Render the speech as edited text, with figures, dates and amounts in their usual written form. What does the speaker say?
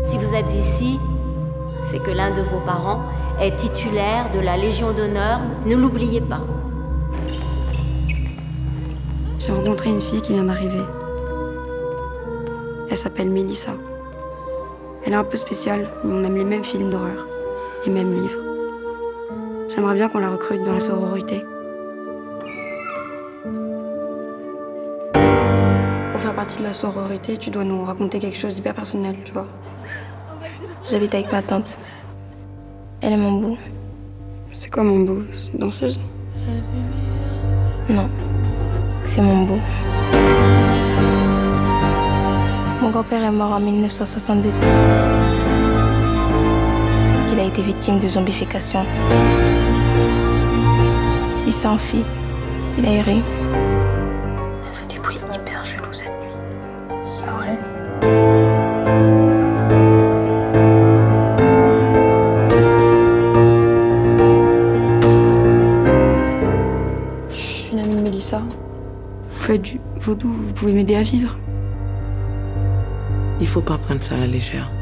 Si vous êtes ici, c'est que l'un de vos parents est titulaire de la Légion d'honneur. Ne l'oubliez pas. J'ai rencontré une fille qui vient d'arriver. Elle s'appelle Mélissa. Elle est un peu spéciale, mais on aime les mêmes films d'horreur, les mêmes livres. J'aimerais bien qu'on la recrute dans la sororité. Pour faire partie de la sororité, tu dois nous raconter quelque chose d'hyper personnel, tu vois. J'habite avec ma tante. Elle est mon beau. C'est quoi mon beau? C'est une danseuse? Non, c'est mon beau. Mon grand-père est mort en 1962. Il a été victime de zombification. Il s'est enfui. Il a erré. Ça fait des bruits hyper chelous cette nuit. Ah ouais? Je suis une amie de Mélissa. Vous faites du vaudou, vous pouvez m'aider à vivre. Il faut pas prendre ça à la légère.